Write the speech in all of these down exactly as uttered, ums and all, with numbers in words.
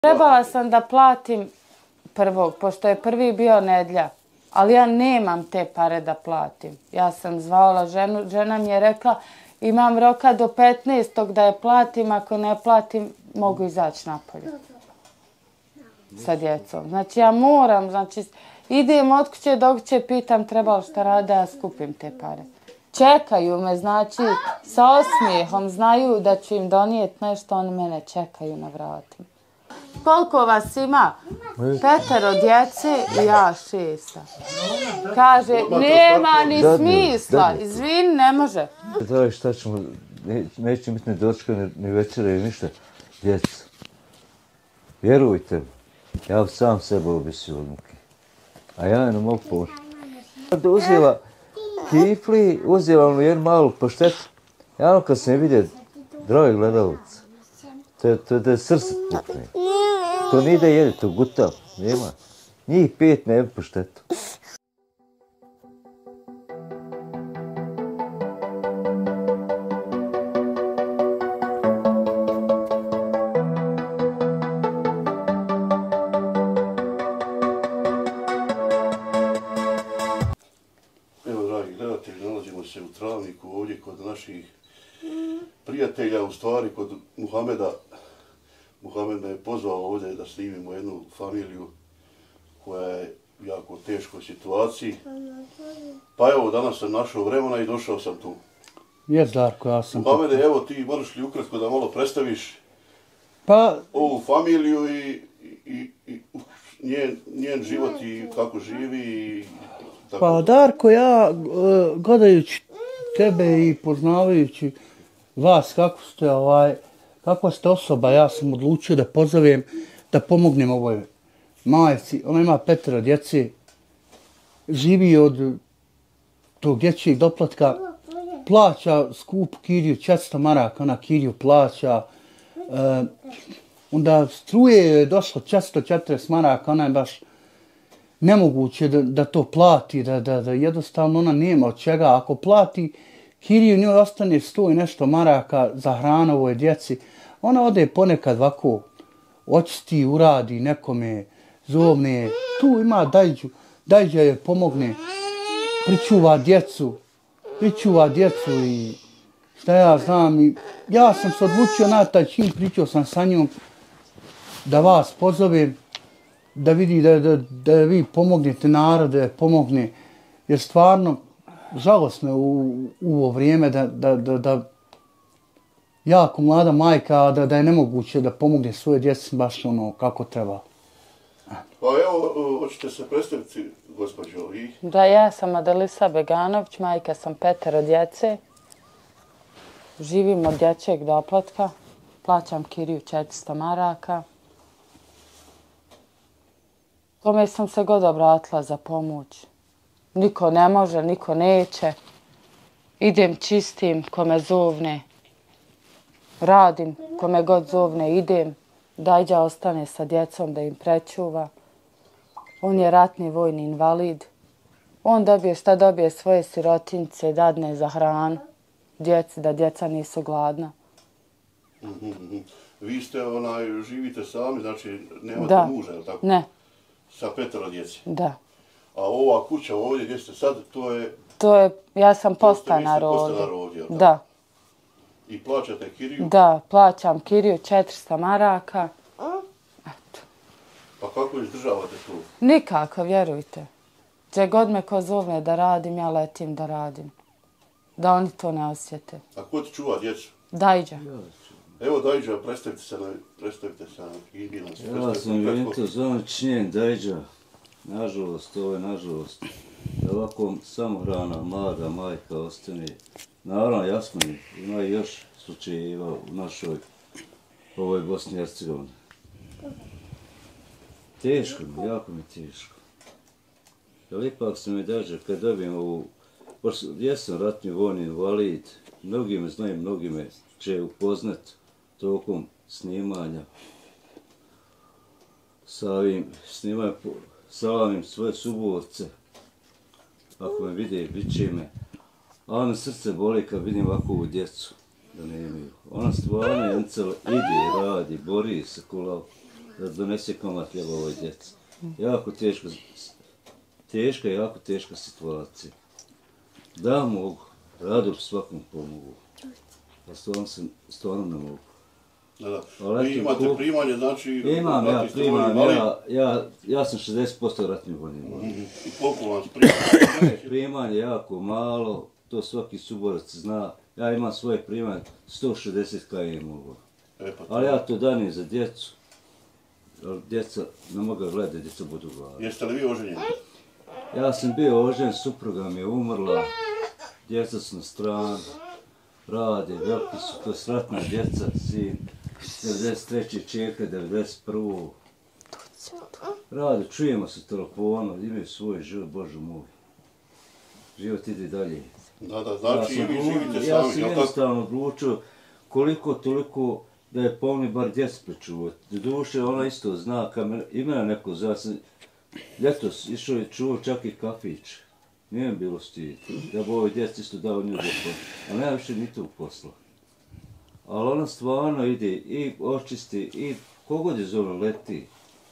Trebala sam da platim prvog, pošto je prvi bio nedjelja, ali ja nemam te pare da platim. Ja sam zvala ženu, žena mi je rekla imam roka do petnaestog da je platim, ako ne platim mogu izaći napolje sa djecom. Znači ja moram, znači idem od kuće do kuće, pitam treba li šta rade, ja skupim te pare. Čekaju me, znači sa osmijehom, znaju da ću im donijeti nešto, oni mene čekaju na vratima. Koliko vas ima? Petero djece i ja šesta. Kaže, nema ni smisla, izvini, ne može. Da, šta ćemo, neće biti ni dočka, ni večere, ništa. Djeca, vjerujte mi, ja sam sebe obisio od muke, a ja ne mogu pomoći. Uzela kifli, uzela ono jednu malu paštetu. Ja ono kad sam je vidio, dragi gledalci, to je srce pukne. To nije da jede, to guta, nema. Njih pet ne bi paštetu. Evo, dragi gledatelji, nalazimo se u Travniku ovdje kod naših prijatelja, u stvari kod Muhameda. Muhamed me je pozvao ovdje da snimimo jednu familiju koja je u jako teškoj situaciji. Pa evo, danas sam našao vremena i došao sam tu. Jes, Darko, ja sam... Muhamede, evo ti možeš li ukratko da malo predstaviš pa... ovu familiju i, i, i njen, njen život i kako živi i tako. Pa Darko, ja gledajući tebe i poznavajući vas kako ste ovaj... Kakva ste osoba, ja sam odlučio da pozovem, da pomognem ovoj majci. Ona ima petero djece, živi od tog dječjeg doplatka, plaća skup kiriju, četiristo maraka, ona kiriju plaća. E, onda struje je došlo četiristo četrdeset maraka, ona je baš nemoguće da, da to plati, da, da, da jednostavno ona nema od čega. Ako plati kiriju, njoj ostane sto i nešto maraka za hranu ovoj djeci. Ona ode ponekad ovako, očisti, uradi nekome, zovne, tu ima dajđu, dajđa je pomogne, pričuva djecu, pričuva djecu i šta ja znam. I ja sam se odlučio na taj čin, pričao sam sa njom, da vas pozovem, da vidi da, da, da vi pomognete narode, da pomogne, jer stvarno, žalosno je u, u ovo vrijeme da, da, da, da jako mlada majka, da, da je nemoguće da pomogne svoje djeci baš ono kako treba. Pa evo, hoćete se predstaviti, gospođo, vi? Da, ja sam Adelisa Beganović, majka sam petero djece. Živim od dječjeg doplatka, plaćam kiriju četiristo maraka. Kome sam se god obratila za pomoć. Niko ne može, niko neće. Idem čistim kome zovne. Radim kome god zovne, idem. Dajđa ostane sa djecom da im prečuva. On je ratni vojni invalid. On dobije šta dobije svoje sirotince, dadne za hranu. Djeci, da djeca nisu gladna. Mm-hmm. Vi ste, onaj, živite sami, znači nemate da. muža, je li tako? Ne. Sa petero djeci? Da. A ova kuća ovdje gdje ste sad, to je... To je, ja sam podstanar ovdje. ovdje, da. I plaćate kiriju? Da, plaćam kiriju četiristo maraka. Eto. Pa kako izdržavate tu? Nikako, vjerujte. Gdje god me ko zove da radim, ja letim da radim. Da oni to ne osjete. A ko ti čuva djecu? Dajđa. Evo Dajđa, predstavite se na... Predstavite se na... Ja sam Vinto Zonić, njen Dajđa. Nažalost, ovo je nažalost. Da ovako samohrana, mlada majka ostane. Naravno, jasno mi, ima i još slučajeva u našoj ovoj Bosni i Hercegovini. Teško mi, jako mi teško. Ali ipak se mi dađe, kad dobijem ovu... Pošto jesam ratni vojni invalid, mnogi me znaju, mnogi me će upoznat tokom snimanja. Sa ovim snimanjem, salamim svoje suborce. Ako me vide, bit će me. A ono srce boli kad vidim ovakvu djecu, da ne imaju. Ona stvarno, Jencel, ide, radi, bori se kula da donese komad hljeba ovoj djeci. Jako teška, teška, jako teška situacija. Da mogu, rado bi svakom pomogu. A stvarno, sam, stvarno ne mogu. Da, da. Ali Vi eto, imate ko- primanje, znači... Imam ja, ratni ste primam, vojni invalid. ja, ja, ja sam šezdeset posto ratni vojni invalid. I koliko vam primanje? Primanje jako malo, to svaki suborac zna. Ja imam svoje primanje, sto šezdeset kilograma. E, pa to- Ali ja to danim za djecu. Ali djeca ne mogu gledati, djeca budu gladni. Jeste li vi oženjeni? Ja sam bio ožen, supruga mi je umrla, djeca su na stranu, rade, veliki su, to je sratna djeca, sin, devedeset treće čeka, devedeset prve Rade, čujemo se telefonu, imaju svoj život, Bože moj. Život ide dalje. Da, da, Ja znači i sam, vi odlu- živite ja sami, sam jel tako? jednostavno odlučio koliko toliko da je pomni bar djecu pričuvati. Doduše ona isto zna, kad me, i mene neko zna, ja sam ljetos išao i čuvao čak i kafić. Nije mi bilo stid. Ja bi ovoj djeci isto dao nju djepo. A nema više ni tu posla. Ali ona stvarno ide i očisti i kogod je zove leti.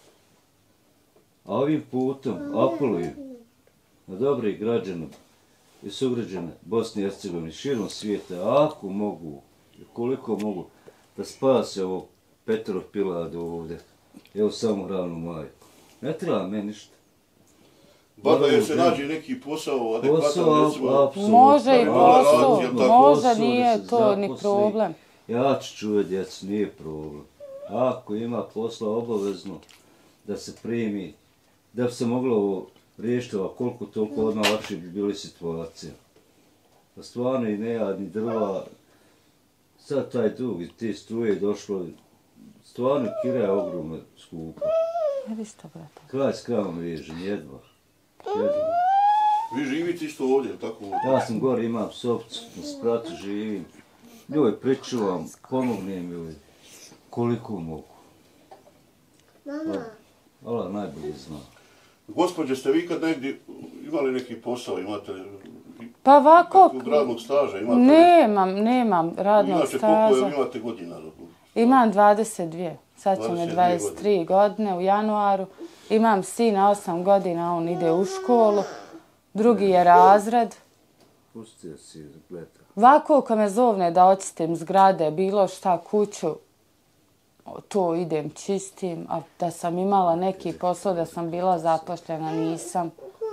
A ovim putom apelujem na dobri građane i sugrađane Bosne i Hercegovine, širom svijeta, ako mogu, i koliko mogu, da spase ovog Petrov Piladu ovdje. Evo samo ravnu majku. Ne treba meni ništa. Bar da je se Naravno, nađe neki posao adekvatan, Posao, recimo... apsolutno. Može i da mora raditi, posao, jel tako? može, Posao da nije se to ni zaposli. problem. Ja ću čuvati djecu, nije problem. Ako ima posla obavezno da se primi, da bi se moglo ovo riješiti, a koliko toliko odmah lakše bi bili situacija. Pa stvarno i ne jad, ni drva, sad taj dug i te struje je došlo, stvarno kira je ogromno skupa. Vidiš to, brate? Kraj s kravom vežem, jedva. jedva. Vi živite isto ovdje, jel tako? Ja sam gore, imam sopcu, na spratu živim, njoj pričuvam, pomognem joj koliko mogu. Mama. Allah najbolje zna. Gospođe, ste vi kad negdje imali neki posao, imate li Pa ovako, nekog radnog staža? Imate li? nemam, nemam radnog Inače, koliko staža. je- imate godina? Imam dvadeset dvije. Sad će mi dvadeset dvije dvadeset tri godine u januaru. Imam sina osam godina, on ide u školu. Drugi je razred. Pustio si gleda. Ovako kad me zovne da očistim zgrade, bilo šta, kuću, to idem čistim. A da sam imala neki posao, da sam bila zapoštena, nisam.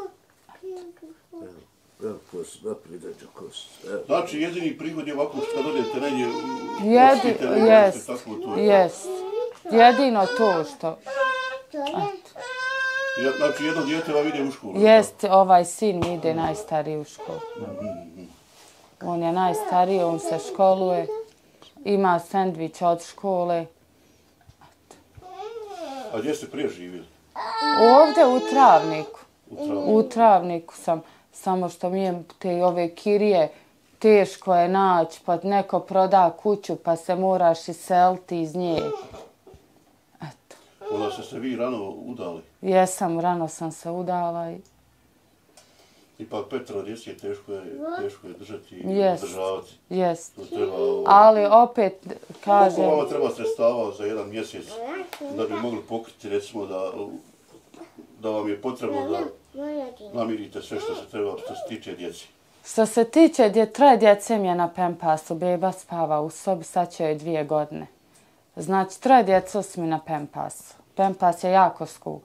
Evo kost, naprijed dođe kost. Evo. Znači, jedini prihod je ovako što kad odete negdje... Jedi, očistite negdje, jest, tako to je. jest. Jedino to što... Ja- Znači, jedno dijete vam ide u školu. Jest, ovaj sin mi ide najstariji u školu. On je najstariji, on se školuje. Ima sendvič od škole. A gdje ste prije živjeli? Ovdje u Travniku. U Travniku. U Travniku sam, samo što mi je te ove kirije teško je naći, pa neko proda kuću pa se moraš iseliti iz nje. Eto. Onda ste se vi rano udali. Jesam, rano sam se udala i Ipak Petra djeci je teško je, teško je držati i Jest. održavati. jest. To treba, ovo- Ali opet Koliko kažem, vama treba sredstava za jedan mjesec da bi mogli pokriti, recimo, da, da vam je potrebno da namirite sve što se treba, što se tiče djeci? što se tiče dje, troje djece mi je na Pempasu, beba spava u sobi, sad će joj dvije godine. Znači, troje djece su mi na Pempasu. Pempas je jako skup.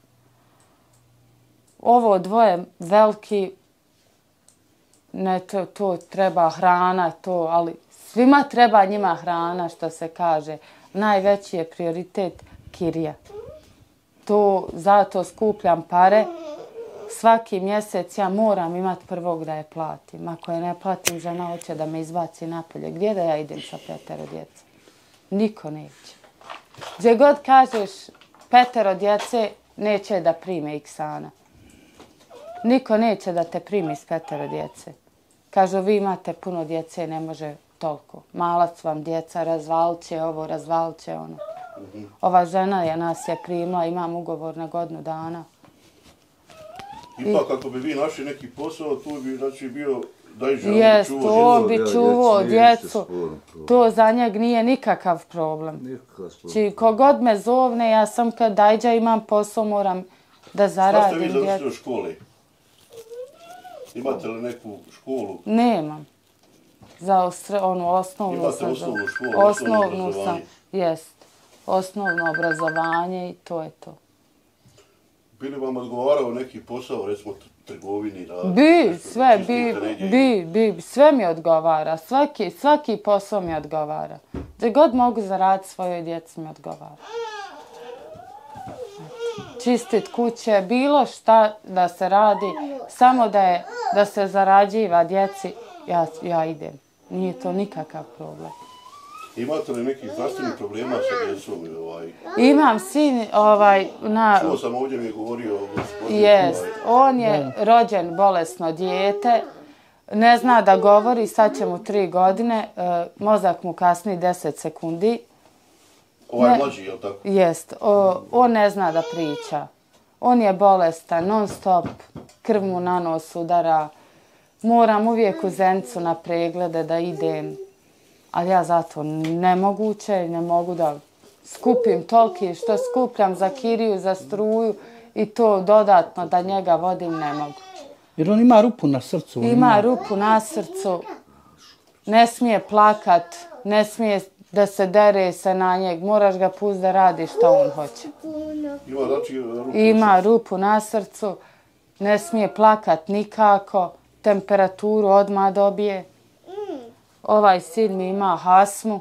Ovo dvoje veliki, ne, to, to treba hrana, to, ali svima treba njima hrana, što se kaže. Najveći je prioritet kirija. To, zato skupljam pare. Svaki mjesec ja moram imati prvog da je platim. Ako je ne platim, žena hoće da me izbaci napolje. Gdje da ja idem sa petero djece? Niko neće. Gdje god kažeš petero djece, neće da prime iksana. Niko neće da te primi s petero djece. Kažu, vi imate puno djece, ne može toliko. Malac vam djeca, razvalit će ovo, razvalit će ono. Ova žena je nas je primila, imam ugovor na godinu dana. Ipak, ako bi vi našli neki posao, tu bi znači, bio da i žao, Jest, čuvao on djecu. bi čuvao djecu. To za njeg nije nikakav problem. Nikakav problem. Či kogod me zovne, ja sam kad dajđa imam posao, moram da zaradim djecu. Šta ste vi završili djecu. u školi? Imate li neku školu? Nemam. Za osre, onu osnovnu Imate sam. osnovnu školu, osnovno Osnovnu sam, obrazovanje. jest. Osnovno obrazovanje i to je to. Bi li vam odgovarao neki posao, recimo trgovini? Da, Bi, sve, bi, bi, bi, sve mi odgovara. Svaki, svaki posao mi odgovara. Gdje god mogu zaraditi svojoj djeci mi odgovara. Čistit kuće, bilo šta da se radi, samo da, je, da se zarađiva djeci, ja, ja idem. Nije to nikakav problem. Imate li nekih zdravstvenih problema sa djecom? Ovaj? Imam sin, ovaj, na... Čuo sam ovdje mi je govorio gospodin. Jest, Ovaj, on je rođen bolesno dijete, ne zna da govori, sad će mu tri godine, e, mozak mu kasni deset sekundi. ovaj Ne. mlađi, jel tako? Jest, o, on ne zna da priča. On je bolestan, non stop, krv mu na nos udara. Moram uvijek u Zenicu na preglede da idem. Ali ja zato nemoguće, ne mogu da skupim toliki što skupljam za kiriju, za struju i to dodatno da njega vodim ne mogu. Jer on ima rupu na srcu. on Ima rupu na srcu, ne smije plakat, ne smije da se dere se na njeg, moraš ga pustiti da radi što on hoće. Ima, znači, ruku Ima rupu na srcu, ne smije plakat nikako, temperaturu odmah dobije. Ovaj sin mi ima hasmu,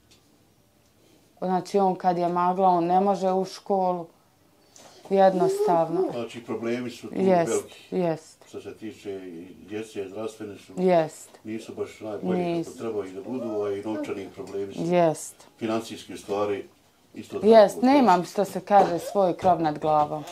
znači on kad je magla, on ne može u školu, jednostavno. Znači, problemi su tu Jest, veliki. jest, Što se tiče i djece, zdravstvene su, jest, nisu baš najbolji Nisu. kako treba i da budu, a i novčani problemi su jest. financijski u stvari isto tako. Jest, nemam što se kaže svoj krov nad glavom.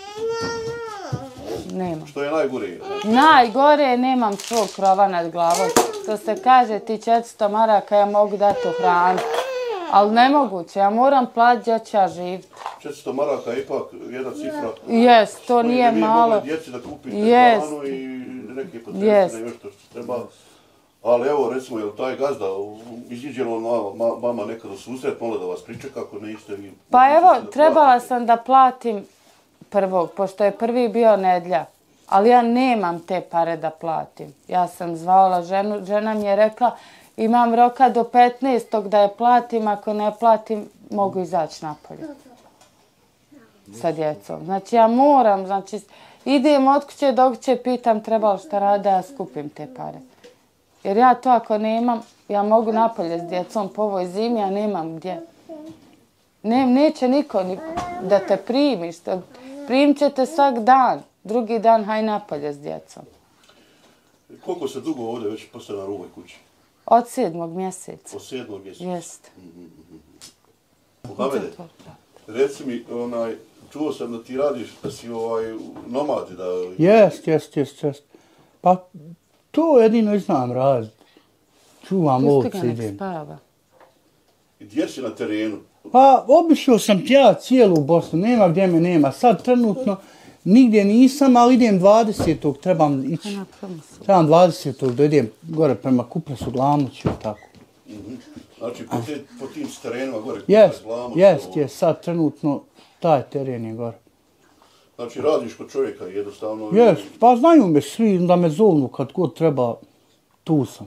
Nemam. Što je najgore? Znači, Najgore je nemam svog krova nad glavom. Što se kaže ti četiristo maraka ja mogu dati u hranu. Ali nemoguće, ja moram platiti gdje ću ja živjeti. četiristo maraka je ipak jedna cifra. Jest, to koji nije bi vi malo. mogli djeci da kupite Jest. hranu i neke Jest. potencije, nešto što treba. Ali evo, recimo, je li taj gazda iziđe on vama, vama nekad u susret, mola da vas pričeka ako niste vi... Pa evo, da trebala platite? sam da platim prvog, pošto je prvi bio nedjelja. Ali ja nemam te pare da platim. Ja sam zvala ženu, žena mi je rekla imam roka do petnaestog da je platim, ako ne platim mogu izaći napolje. Sa djecom. Znači ja moram, znači idem od kuće do kuće, pitam treba li šta rade, ja skupim te pare. Jer ja to ako nemam, ja mogu napolje s djecom po ovoj zimi, a nemam gdje. Ne, neće niko ni da te primiš. Primit ćete svak dan. Drugi dan haj napolje s djecom. Koliko se dugo ovdje već postoje na ovoj kući? Od sedmog mjeseca. Od sedmog mjeseca. Jest. Muhamede, reci mi, onaj, čuo sam da ti radiš, da si ovaj, nomad, da... Jest, jest, jest, jest. Pa to jedino i znam raditi. Čuvam Pusti ovce, ga nek idem. spava. Gdje si na terenu? Pa obišao sam ja cijelu Bosnu, nema gdje me nema. Sad trenutno nigdje nisam, ali idem dvadesetog trebam ići. Na promislu. Trebam dvadesetog da idem gore prema Kupresu, Glamoću i tako. Znači, po, te, po tim terenima gore, Jest, Kupac, Glamoč, jest, ovo. jest, sad trenutno taj teren je gore. Znači, radiš kod čovjeka jednostavno... Jest, pa znaju me svi da me zovnu kad god treba, tu sam.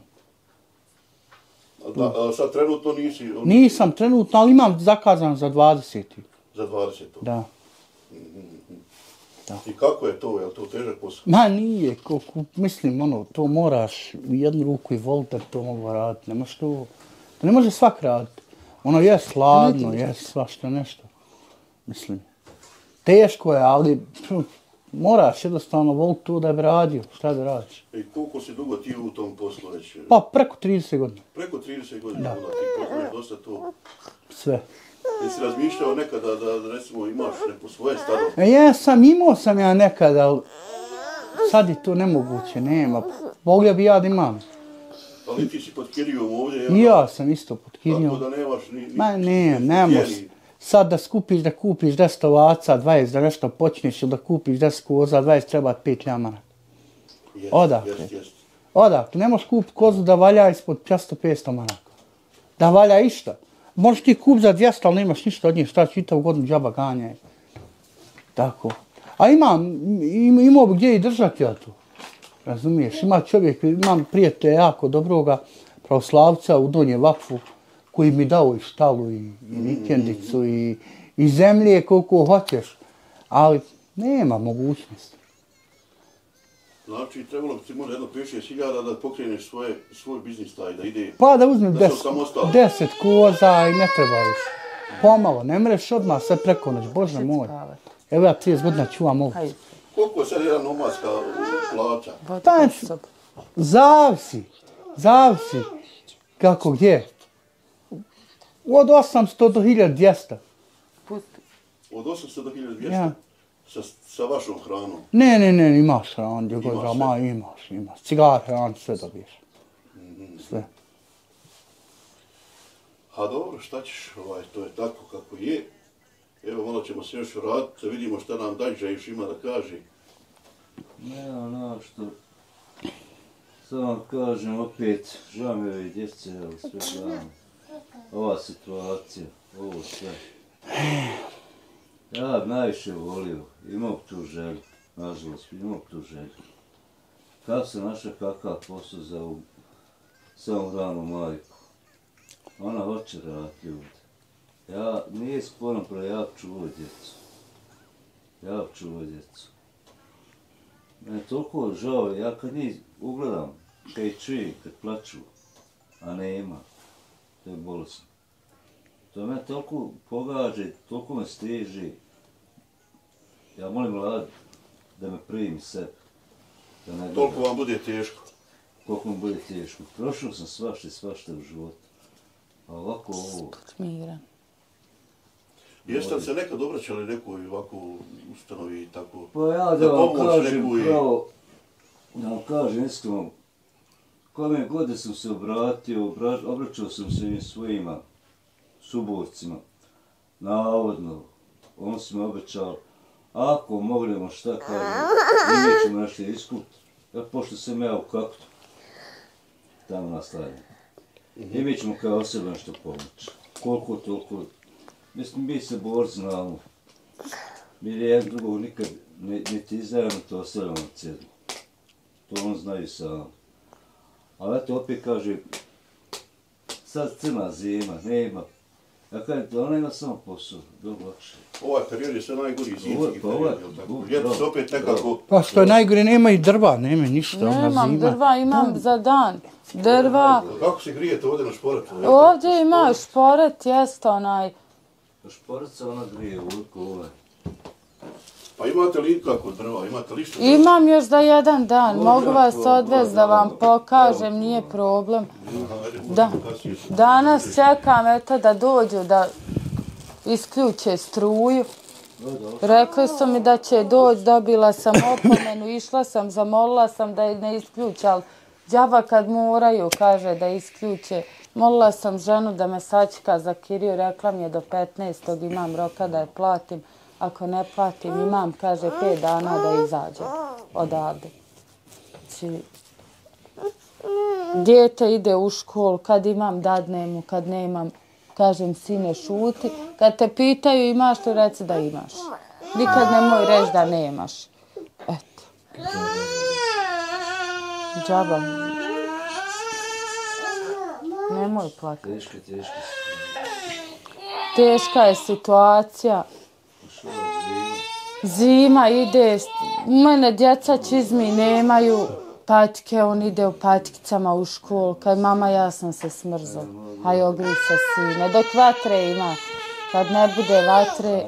Da, a sad trenutno nisi... on- Nisam trenutno, ali imam zakazan za dvadeseti. Za dvadeset. Da. I kako je to? Je li to težak posao? Ma nije, koliko, mislim, ono, to moraš u jednu ruku i voliti da to mogu raditi. Ne može to, to ne može svak raditi. Ono je hladno, je svašta nešto. Mislim, teško je, ali pff, moraš jednostavno voliti to da bi radio, šta da radiš. I koliko si dugo ti u tom poslu već? Pa preko trideset godina, Preko trideset godina, onda ti poznaš dosta to. sve. Jesi razmišljao nekada da, da recimo imaš neko svoje stado? E, jesam, imao sam ja nekada, ali sad je to nemoguće, nema. Volio bi ja da imam. Ali ti si pod Kirijom ovdje, I ja sam isto pod tako Kirijom. da nemaš ni... ni Ma ne, ni ne gdje, može. ni- Sad da skupiš, da kupiš deset ovaca, dvadeset da nešto počneš ili da kupiš deset koza, dvadeset treba pet ljamara. Jest, Odakle? Jest, jest. Odakle, ne možeš kupiti kozu da valja ispod često petsto maraka. Da valja išta. Možeš ti kup za dvjesto, ali nemaš ništa od njih, šta čitav godinu džaba ganjaj. Tako. A imam, im, imao bi gdje i držati ja tu. Razumiješ, ima čovjek, imam prijatelja jako dobroga pravoslavca u Donje Vakfu, koji mi dao i štalu, i, i vikendicu, i, i zemlje koliko hoćeš. Ali nema mogućnosti. Znači, trebalo bi ti možda jedno pet šest hiljada da pokreneš svoje, svoj biznis taj, da ide... Pa da uzmem da deset, samostalno. deset koza i ne treba više. Pomalo, ne mreš odmah sve preko noć, Bože moj. Evo ja trideset godina čuvam ovo. Koliko je sad jedan nomadska plaća? Pa, zavisi, zavisi kako gdje. Od osamsto do hiljadu dvjesto. Od osamsto do hiljadu dvjesto? Ja. Sa, sa vašom hranom? Ne, ne, ne, imaš hran, gdje god Imaš ga ma, imaš, imaš. Cigar, hran, sve dobiješ. Sve. A dobro, šta ćeš, ovaj, to je tako kako je. Evo, malo ćemo se još vratiti, da vidimo šta nam Dajđa još ima da kaže. Ne, ono što... Samo kažem opet, žao mi ove djece, ali sve gledam. Ova situacija, ovo sve. Ja bi najviše volio, imao tu želju, nažalost, imao tu želju. Kako se naša kakav posao za ovu samo ranu majku. Ona hoće raditi ovdje. Ja, nije sporno pro, ja čuvam djecu. Ja čuvam djecu. Mene je toliko žao, ja kad njih ugledam, kad ih čujem, kad plaču, a nema, to je bolesno. To me toliko pogađa, toliko me steži. Ja molim Vladu da me primi sebe. Da ne Toliko vam bude teško. Koliko mi bude teško. Prošao sam svašta i svašta u životu. A ovako ovo... Miran. Jeste li se nekad obraćali nekoj ovako ustanovi i tako? Pa ja da vam kažem, pravo, da vam kažem iskreno, kome god sam se obratio, obraćao sam se i svojima suborcima, navodno, on su me obećali, ako mognemo šta kažem, i mi ćemo nešto iskupiti, ja pošto sam ja u kaktu, tamo nastavljam. I mi ćemo kao osoba nešto pomoći. Koliko toliko, mislim, mi se borci znamo. Mi jedan drugog nikad niti izdajemo, to ostavljamo na cedlu. To on znaju sam. Ali eto opet kaže, sad crna zima, nema. Ja kažem, ona ima samo posao, dobro lakše. Ovaj period je sve najgori zimski period, jel tako? Ljeto se opet nekako... Pa što je najgore, nema i drva, nema ništa. Nemam drva, imam za dan. Drva. Kako se grijete ovdje na šporetu? Ovdje ima šporet, jeste onaj. Šporet se ona grije, uvijek ovaj. Pa imate li kako drva, imate li što? Imam još za jedan dan, mogu vas odvesti da vam pokažem, nije problem. Da. Danas čekam eto da dođu da isključe struju. Rekli su mi da će doći, dobila sam opomenu, išla sam, zamolila sam da je ne isključe, ali džaba kad moraju, kaže da isključe. Molila sam ženu da me sačeka za kiriju, rekla mi je do petnaestog imam roka da je platim. Ako ne platim, imam, kaže, pet dana da izađem odavde. Znači, dijete ide u školu, kad imam dadnem mu, kad nemam, kažem, sine, šuti. Kad te pitaju imaš li, reci da imaš. Nikad nemoj reći da nemaš. Eto. Džaba. Nemoj plakati. Teška, teška. Teška je situacija. Zima ide, u mene djeca čizmi nemaju patike, on ide u patikicama u školu. Kad mama, ja sam se smrzla. Haj, ogri se sine. Dok vatre ima. Kad ne bude vatre...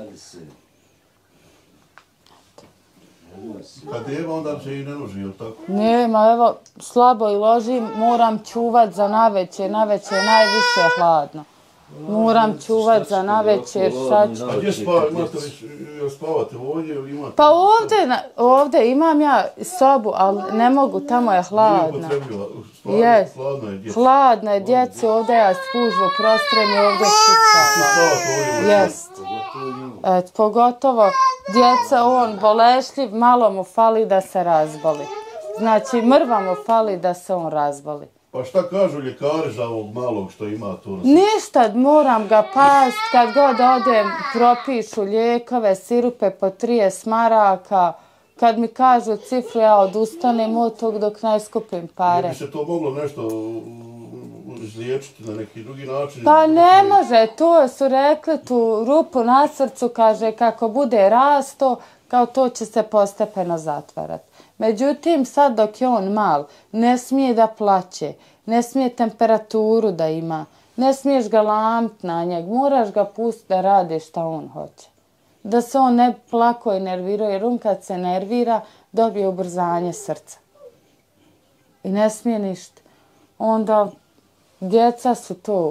Kad nema, onda se i ne loži, jel tako? Nema, evo, slabo i ložim, moram čuvat za navečer, navečer je najviše hladno. Moram čuvat za navečer, šta ću... A gdje spavate, imate li spavate ovdje ili imate... Pa ovdje, ovdje imam ja sobu, ali ne mogu, tamo je hladno. Nije hladno je djeca. Hladno je djeca, ovdje ja spužu prostrem i ovdje svi spavate. Jest. Et, pogotovo djeca, on bolešljiv, malo mu fali da se razboli. Znači, mrva mu fali da se on razboli. Pa šta kažu ljekari za ovog malog što ima to? Ništa, moram ga past, kad god odem propišu lijekove, sirupe po trideset maraka. Kad mi kažu cifru, ja odustanem od tog dok ne skupim pare. Ne bi se to moglo nešto izliječiti na neki drugi način? Pa ne može, to su rekli, tu rupu na srcu, kaže, kako bude rasto, kao to će se postepeno zatvarati. Međutim, sad dok je on mal, ne smije da plaće, ne smije temperaturu da ima, ne smiješ ga lamiti na njeg, moraš ga pustiti da radi šta on hoće. Da se on ne plako i nervirao, jer on kad se nervira, dobije ubrzanje srca. I ne smije ništa. Onda, djeca su to.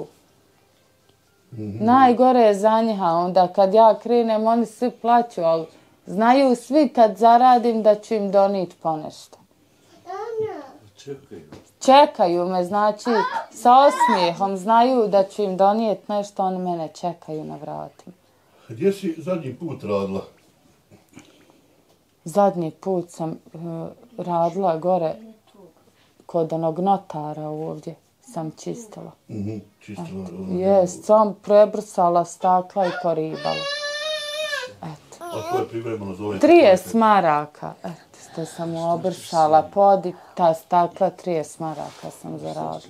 Najgore je za njih, a onda kad ja krenem, oni svi plaću, ali znaju svi kad zaradim da ću im doniti ponešto. Čekaju. Čekaju me, znači, sa osmijehom znaju da ću im donijeti nešto, oni mene čekaju na vratima. Gdje si zadnji put radila? Zadnji put sam uh, radila gore kod onog notara ovdje, sam čistila. Mhm, čistila. Jes, sam prebrsala stakla i poribala. Eto. A to je privremeno zove? trideset maraka, eto, što sam mu obrsala pod i ta stakla, trideset maraka sam zaradila.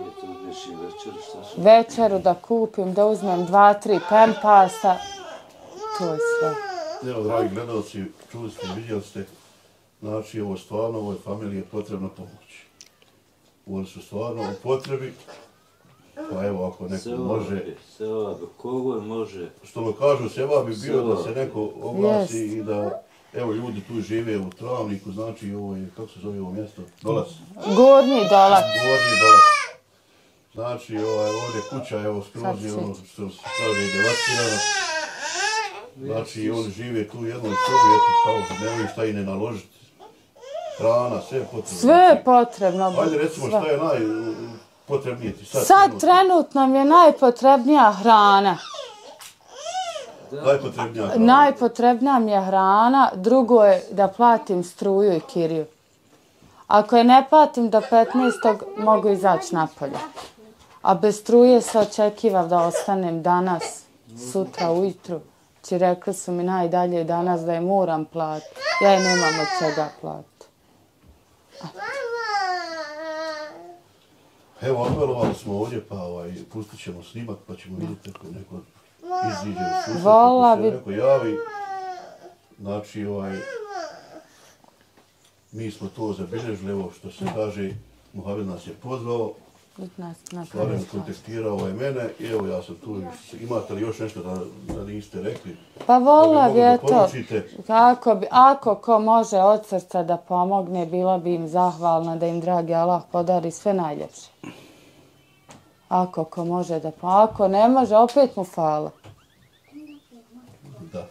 Večeru da kupim, da uzmem dva, tri pempasa, to je sve. Evo, dragi gledalci, čuli ste, vidjeli ste, znači ovo stvarno, ovoj familiji je potrebna pomoć. Oni su stvarno u potrebi, pa evo ako neko može... Seva bi, kogod može. Što me kažu, seva bi bio da se neko oglasi i da, evo, ljudi tu žive u Travniku, znači ovo je, kako se zove ovo mjesto? Dolac. Gornji Dolac. Gornji Dolac. Znači, ovaj, ovdje kuća, evo, skroz je ono što se kaže devastirano. Znači, oni žive tu u jednoj sobi, eto, kao nemaju šta i ne naložiti. Hrana, sve je potrebno. Sve je potrebno. Ajde, recimo, šta je najpotrebnije ti sad? Sad trenutno mi je najpotrebnija hrana. Najpotrebnija hrana? Najpotrebnija mi je hrana, drugo je da platim struju i kiriju. Ako je ne platim do petnaestog mogu izaći napolje. A bez struje se očekivam da ostanem danas, sutra ujutru. Či rekli su mi najdalje danas da je moram platiti. Ja je nemam od čega platiti. Evo, odmelovali smo ovdje, pa ovaj, pustit ćemo snimak, pa ćemo vidjeti ako neko iziđe u susret, ako se neko javi. Znači, ovaj, mi smo to zabilježili, evo što se kaže, Muhamed nas je pozvao, stvarno kontaktirao ovaj mene i evo ja sam tu. Imate li još nešto da, da niste rekli? Pa vola je to, kako bi, ako ko može od srca da pomogne, bila bi im zahvalna da im dragi Allah podari sve najljepše. Ako ko može da pomogne, ako ne može, opet mu hvala. Da.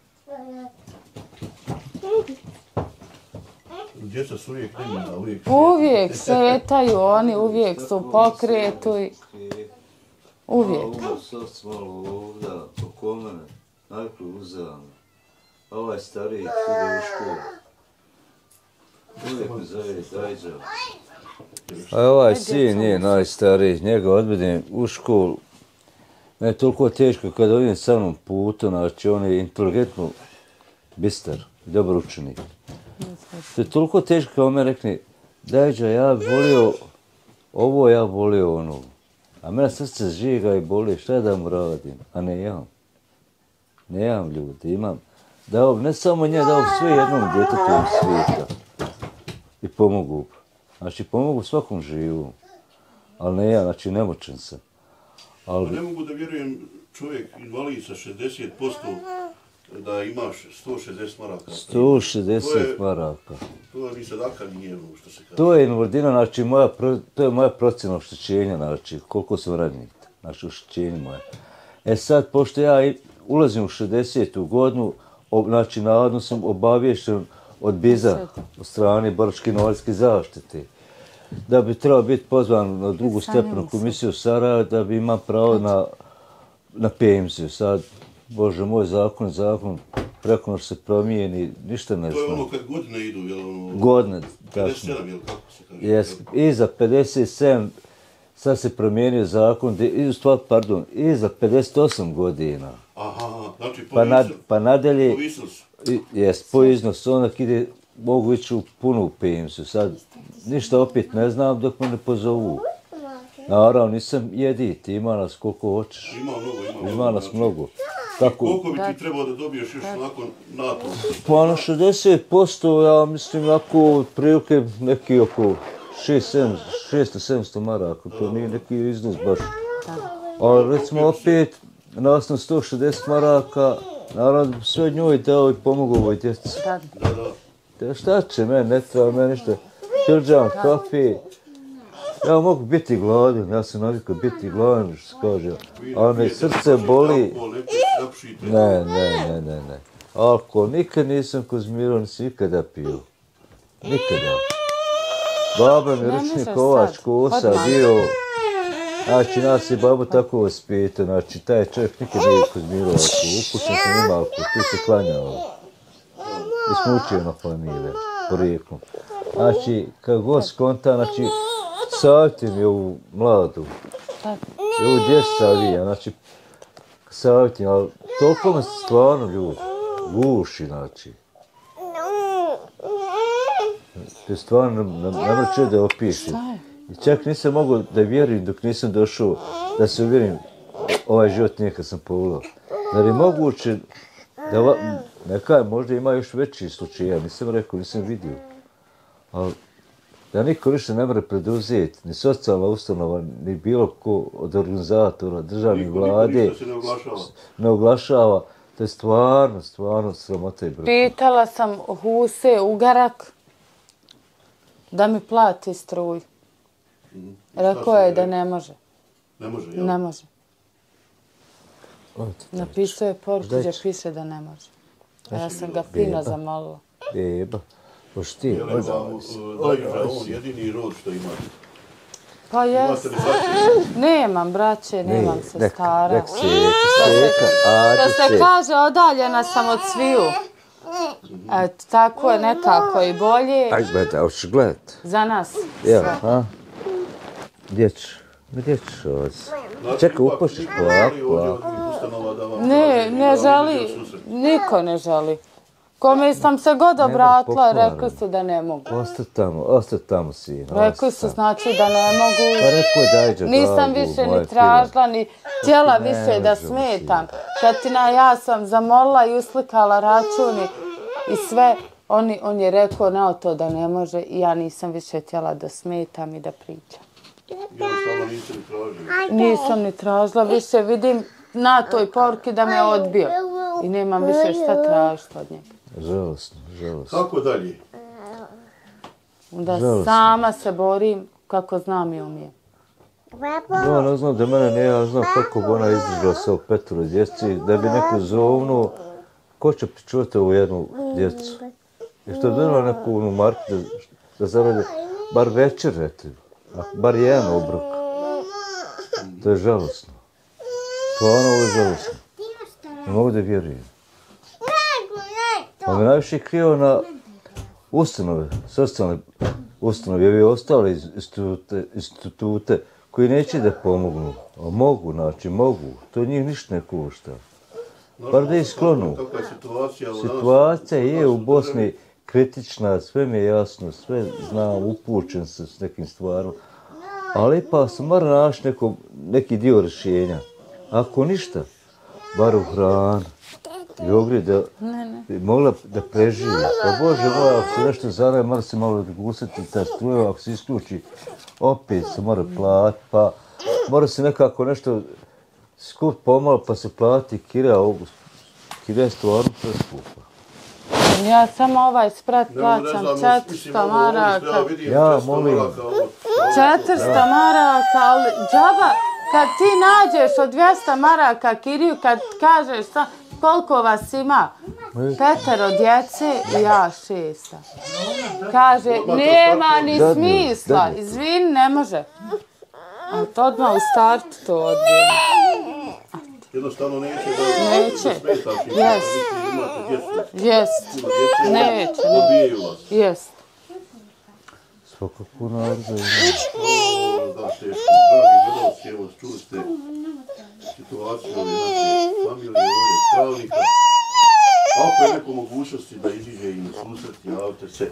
Djeca su uvijek nemena, uvijek šetaju. Uvijek šetaju, oni uvijek su u pokretu i... Uvijek. A ovo sad smo ovdje, oko mene, najprije uzavno. A ovaj stariji ide u školu. Uvijek mi zove, dajđa. A ovaj sin je najstariji, njega odvedim u školu. Mene je toliko teško kad ovdje sa mnom putu, znači on je inteligentno bistar, dobar učenik. To je toliko teško kao me rekne, dajđa, ja bi volio ovo, ja volio ono. A mene srce žiga i boli, šta da mu radim? A ne imam. Ne imam ljudi, imam. Dao ne samo nje, dao sve jednom djetetu iz svijeta. I pomogu. Znači, pomogu svakom živu. Ali ne ja, znači, nemoćan sam. Ali... Ne mogu da vjerujem, čovjek invalid sa šezdeset posto da imaš sto šezdeset maraka. sto šezdeset maraka. To ni sadaka nije ono što se kaže. To je invalidina, znači, moja, to je moja procjena oštećenja, znači, koliko sam radnik, znači, oštećenje moje. E sad, pošto ja ulazim u šezdesetu godinu, znači, navodno sam obavješten od biza, od strane Boračko-Invalidske zaštite, da bi trebao biti pozvan na drugu stepenu komisiju Sarajeva, da bi imao pravo na, na penziju. Sad, Bože moj, zakon, zakon, preko noć se promijeni, ništa ne To je znam. ono kad godine idu, jel ono... Godine, pedeset tačno. sedam, jel kako se kaže? Jes, iza pedeset sedam sad se promijenio zakon, i, stvar, pardon, iza pedeset osam godina. Aha, znači Pa, nad, povisili pa nadalje, su. i- jes, po iznosu, onak ide, mogu ići u punu penziju. Sad, ništa opet ne znam dok me ne pozovu. Naravno, nisam jedit, ima nas koliko hoćeš. Ima mnogo, ima mnogo. Ima nas znači. mnogo. Kako? Koliko bi ti trebao da dobiješ još nakon NATO? Pa na šezdeset posto, ja mislim, ako otprilike neki oko šesto sedamsto maraka, to nije neki iznos baš. Ali recimo opet, na osnovu sto šezdeset maraka, naravno sve njoj dao i pomogao ovoj djeci. Da. Da, da. Da šta će meni, ne treba meni ništa. Pilđam, kafe. Ja mogu biti gladan, ja sam navikao biti gladan, što se kaže. A me srce boli. Ne, ne, ne, ne, ne. Alkohol, nikad nisam konzumirao, nisam nikada pio. Nikada. Baba mi ručni kovač, kosa bio. Znači, nas je babo tako vaspitao, znači, taj čovjek nikad nije konzumirao alkohol. Ukućan sam ima alkohol, tu se klanjao. Mi smo učili na familije, porijekom. Znači, kad god skonta, znači, savjetim je ovu mladu. I ovu djecu savijam, znači, savjetim, ali toliko me stvarno ljudi guši, znači. To je stvarno, ne, ne mora čovjek da opišem. I čak nisam mogao da vjerujem dok nisam došao, da se uvjerim ovaj život nije kad sam pogledao. Zar je moguće da, ova, nekaj, možda ima još veći slučaj, ja nisam rekao, nisam vidio. Ali da niko ništa ne mora preduzeti, ni socijalna ustanova, ni bilo ko od organizatora, državnih vlade, Niko se ne oglašava. ne oglašava. To je stvarno, stvarno sramota i brka. Pitala sam Huse Ugarak da mi plati struju. Rekao je da ne može. Ne može, jel? Ne može. Napisao je poruku Ždeć. gdje piše da ne može. A ja sam ga fino Beba. zamolila. Beba, poš ti, Jel, ođe. Dajža, on jedini rod što ima. Pa jes. Imate li braće? Nemam braće, nemam sestara. Nek se, seka, Da ađe se se. kaže, odaljena sam od sviju. Eto, tako je nekako i bolje Ajde, gledaj, hoćeš gledat? za nas. Jel, a? Gdje ćeš? Gdje ćeš ovdje? Čekaj, upošiš polako. Ne, ne želi, niko ne želi. Kome sam se god obratila, pokvareno. rekli su da ne mogu. Osta tamo, osta tamo sin. Rekli su znači da ne Pa mogu. rekao je dajđe Nisam babu, više moje ni tražila, ni htjela Ne više da možemo, smetam. Katina, ja sam zamolila i uslikala računi i sve. On, on je rekao na to da ne može i ja nisam više htjela da smetam i da pričam. Jednostavno niste ni tražili. Nisam ni tražila više, vidim na toj poruki da me odbio. I nemam više šta tražiti od njega. Žalosno, žalosno. Kako dalje? Onda Žalosno. sama se borim kako znam i umijem. Ja ne znam da mene nije, ja znam kako bi ona izdržala sa ovog petoro djeci, da bi neko zovnuo, ko će pričuvati ovu jednu djecu? I što je donala neku onu marku da, da zaradi, bar večer, eto, bar jedan obrok. To je žalosno. Stvarno ovo je žalosno. Ne mogu da vjerujem. On me najviše krio na ustanove, socijalne ustanove, jer je ostale institute, institute koji neće da pomognu. A mogu, znači, mogu. To njih ništa ne košta. Bar da ih sklonu. Kakva je situacija u nas? Situacija je u Bosni kritična, sve mi je jasno, sve znam, upućen sam s nekim stvarima. Ali pa sam mora naći neko, neki dio rješenja. Ako ništa, bar u hranu. I ogri da bi mogla da preživi. Pa Bože moj, ako se nešto zaraje, mora se malo gusati ta struja, ako se isključi, opet se mora platiti, pa mora se nekako nešto skup pomalo, pa se plati kira, ovo, kira je stvarno preskupa. Ja samo ovaj sprat plaćam četiristo maraka. Ja, molim. četiristo maraka, ali džaba, kad ti nađeš od dvjesto maraka kiriju, kad kažeš sa, koliko vas ima, petero djece i ja šesta. Kaže, nema ni Dadne, smisla, dadne. izvini, ne može. A to odmah u startu to odbijem. jednostavno neće da Neće. smetaš im. Yes. Imate djecu. Jest. Puno djece. Neće. Dobijaju vas. Jest. Svakako naroda ima. O, da, teško. Dragi gledalci, evo, čuli ste situaciju ove naše familije, ovdje Stravnika. Ako je neko mogućnosti da iziđe i na susret, javite se.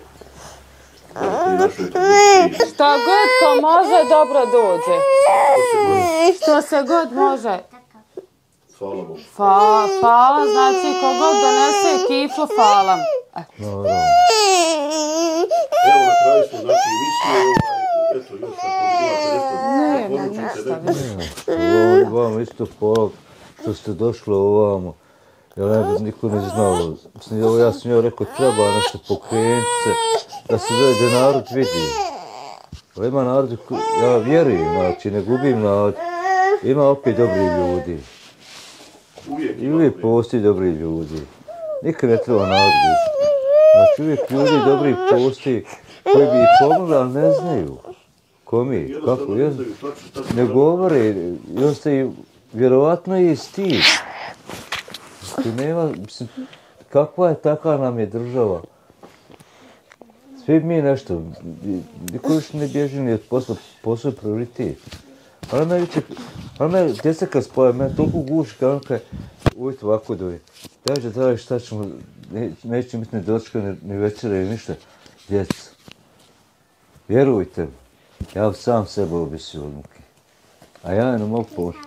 Šta god ko može, dobro dođe. Što se god može. Hvala Bogu. Hvala, hvala, znači kogod donese kiflu, hvala. Naravno. Evo na kraju smo znači mislili, eto još ako imate nešto da poručite nekom. Ovo vam isto hvala što ste došli ovamo. Ja ne bi niko ne znao. Mislim, evo ja sam joj rekao, treba nešto pokrenuti se, da se dojde narod vidi. Ali ima narod, ja vjerujem, znači ne gubim narod. Ima opet dobri ljudi. Uvijek I uvijek postoji dobri ljudi. Nikad ne treba narod gubiti. Znači uvijek ljudi dobri postoji koji bi ih pomogli, ali ne znaju. Ko mi? Kako? Ne govore. I ostaje vjerovatno i stid. Tu nema, mislim, kakva je, taka nam je država. Svi mi nešto, niko još ne bježi ni od posla, posao je prioritet. Ali me viče, ali me djeca kad spoje, me toliko guši kao on kaj, ujte ovako doje. Daže, daj šta ćemo, ne, neće biti ni dočka, ni, ni večera, ni ništa. Djeca, vjerujte mi, ja sam sebe obisio od muke. A ja ne mogu pomoći.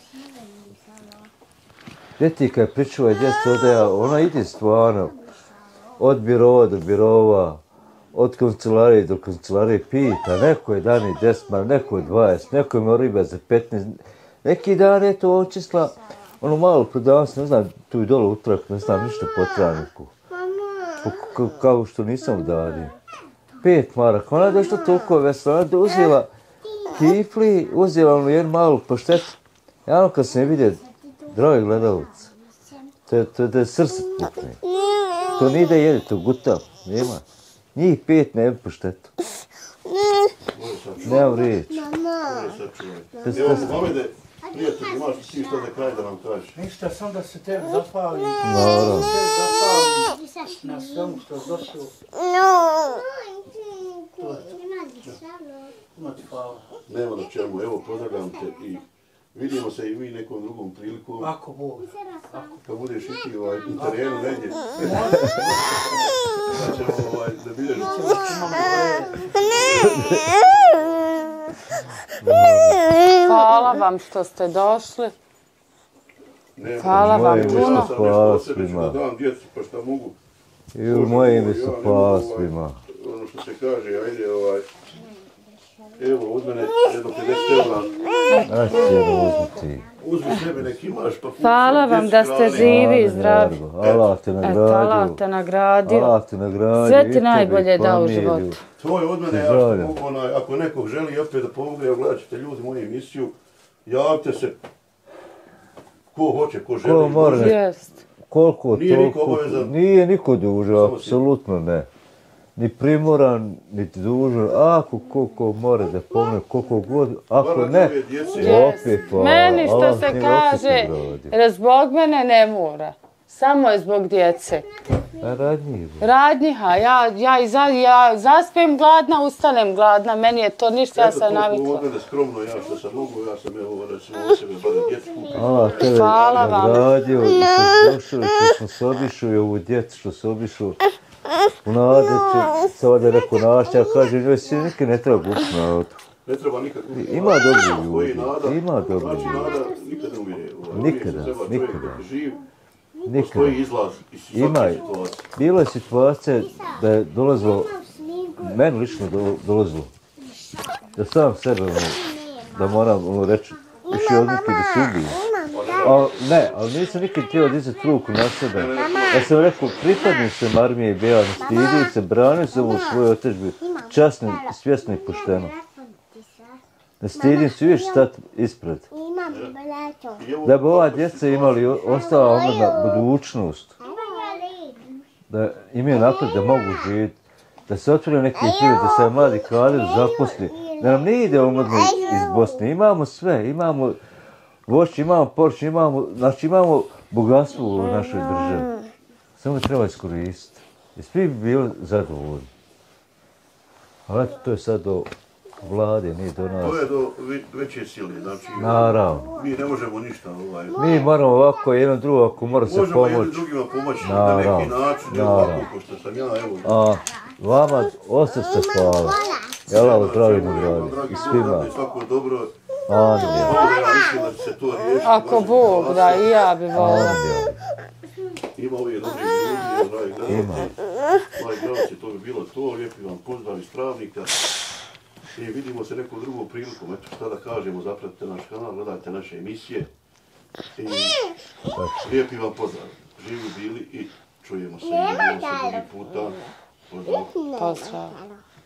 Gdje ti kad pričuvaj djeca odaja, ona ide stvarno, od birova do birova, od kancelarije do kancelarije pita, neko je dan i deset, neko je dvadeset, neko ima riba za petnaest, neki dan je to očisla, ono malo prodavam se, ne znam, tu i dole utrak, ne znam ništa po travniku, kao što nisam udario. Pet maraka, ona je došla toliko vesela, ona je uzela kifli, uzela ono jednu malu paštetu, ja ono kad sam je vidio, dragi gledalci, to, to, to je srce pukne. To nije da jede, to guta, nema. Njih pet ne bi paštetu. Nemam riječ. Evo, Muhamede, prijatelj, imaš ti što da kraj da nam kažeš? Ništa, sam da se tebi zahvalim. Naravno. Tebi zahvalim na svemu što je došlo. Ima ti hvala. Nema na čemu, evo, pozdravljam te i vidimo se i mi nekom drugom prilikom. Ako Bog. Kad budeš i ti ovaj, u terenu negdje. Da ćemo ovaj, da bilješ. Hvala vam što ste došli. Nema, Hvala vam Moje puno. isto hvala ću svima. da dam djeci, pa šta mogu. I u moje ime su hvala svima. Ono što se kaže, ajde ovaj, evo od mene jedno pedeset eura, Ajde jedno uzmi ti. uzmi sebe nek imaš pa kući. Hvala vam da ste živi i zdravi. Allah te Eto, nagradio. Allah te nagradio. Allah te nagradio. Sve ti i tebi, najbolje dao u familiju. životu. To je od mene, ja što Zdravlje. mogu, onaj, ako nekog želi opet da pomogne, evo gledat ćete ljudi moju emisiju, javite se, ko hoće, ko želi. Ko mora. može. Jest. Koliko Nije niko toliko, obavezan. nije niko dužan, Samo si. apsolutno ne. Ni primoran, niti dužan, ako koliko mora da pomogne, koliko god, ako Bar ne, ove djece. opet pa, Meni što Allah se ti kaže, opet jer zbog mene ne mora. Samo je zbog djece. A radnji, Radnjiha, ja, ja, i za, ja zaspijem gladna, ustanem gladna, meni je to ništa, ja sam Eto, to navikla. od mene skromno, ja što sam mogu, ja sam evo, recimo, od sebe bada djecu kupio. Allah tebe Hvala vam. nagradio i što došao i što smo se obišli i ovu djecu što se obišli u Nadeću, se ovdje rekao Našća, kaže, njoj si nikad ne treba gubiti na auto. Ne treba nikad kupiti. Ima dobri Koji ljudi, nada, ima dobri znači ljudi. nada nikad ne umire. Ovaj, uvijek se Nikada, treba čovjek nikada. dok je živ, Nikada. postoji izlaz iz Ima, svake situacije. bila je situacija da je dolazilo, meni lično do- dolazilo, da sam sebe, ono, da moram ono, reći, više odluke da se ubijem. Al, ne, ali nisam nikad htio dizati ruku na sebe. Ja sam rekao, pripadnik sam armije B A, ne stidio se, branio se u svojoj otežbi, časno, svjesno i pošteno. Ne stidim se uvijek stati ispred. I evo, Da bi ova djeca imali o- ostala omladna budućnost, da imaju napred, da mogu živjeti, da se otvore neke firme, da se mladi kadar zaposli, da nam ne ide omladno iz Bosne, imamo sve, imamo voće imamo, povrće imamo, znači imamo bogatstvo u našoj državi. Samo treba iskoristiti. I svi bi bili zadovoljni. Ali eto, to je sad do vlade, nije do nas. To je do veće sile, znači... Naravno. Mi ne možemo ništa ovaj... Mi moramo ovako, jedan drugo, ako mora se pomoći. Možemo jednim drugima pomoći na neki način, ne ovako, ko što sam ja, evo... A vama ostavste hvala. Jel' u zdravim nagradi. I svima. Svako dobro. Amin. Ja mislim da će se to riješiti. Ako Bog da, i ja bi volila. Ima ovih dobrih ljudi, dragi gledalci. Dragi gledalci, to bi bilo to. Lijepi vam pozdrav iz Travnika. I vidimo se nekom drugom prilikom. Eto šta da kažemo, zapratite naš kanal, gledajte naše emisije. I lijepi vam pozdrav. Živi bili i čujemo se. I vidimo se drugi puta. Pozdrav. Pozdrav.